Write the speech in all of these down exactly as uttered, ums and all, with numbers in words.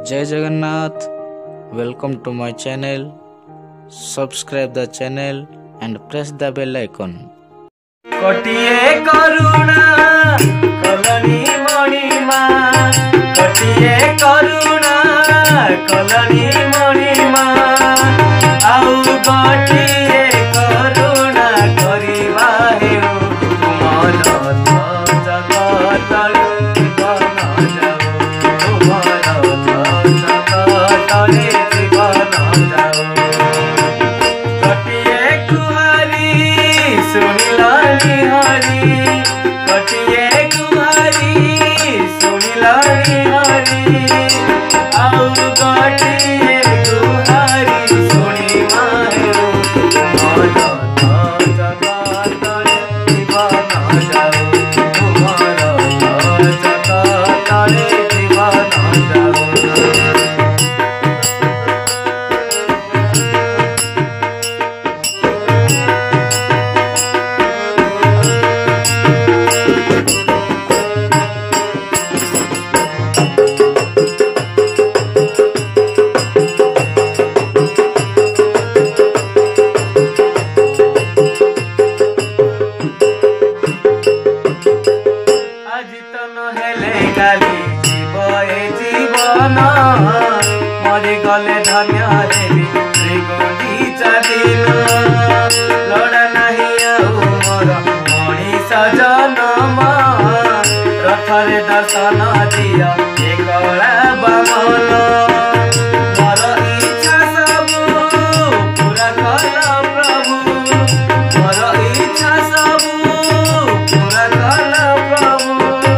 जय Jagannath. Welcome to my channel. Subscribe the channel and press the bell icon. कटिए करुणा कलनी मणिमा कटिए करुणा कलनी मणिमा आउ कटिए करुणा करिबा हेउ तुमर जगत जीवन जाऊ तुमर जगत जीवन जाऊ कटिए कुहारी सुनिलानी हरी कटिए कुहारी सुनिलानी हरी आउ कटिए कुहारी सुनी मारू तुमर जगत जीवन जाऊ तुमर जगत जीवन जाऊ। जीवन मरी गले धन्य देवी श्री गुंडीचा दिन लड़ा नहीं आउ मोर मनीष जन्म रथरे दर्शन दिया एकला बामन मोर इच्छा सबू पूरा कल प्रभु मोर इच्छा सबू पूरा कल प्रभु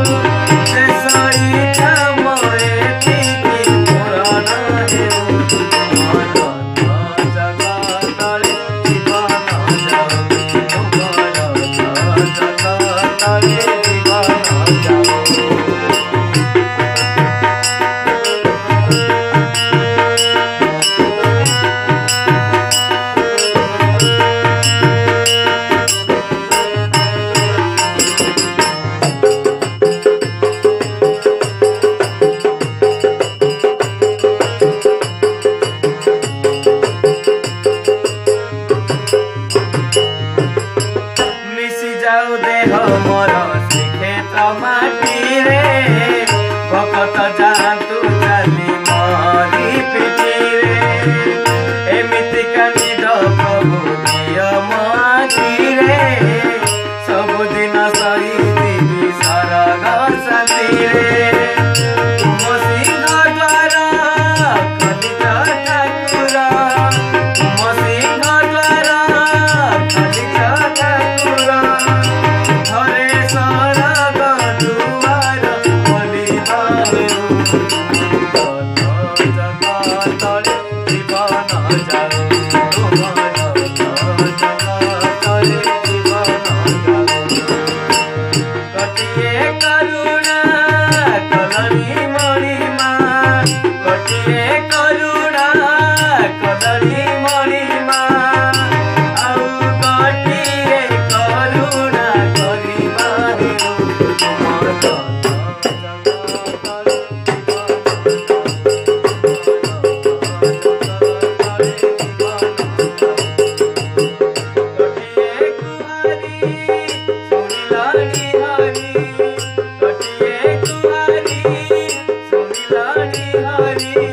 जाऊ देह मोर श्रीक्षेत्र माटी रे भक्त जातु चली मरी पिटी रे एमिति कानिद प्रभु नियम आखि रे सबुदिन सही दिवी सरग शांति रे तुम सिंह द्वार खलित ठाकुर तुम सिंह द्वार खलित ठाकुर हरी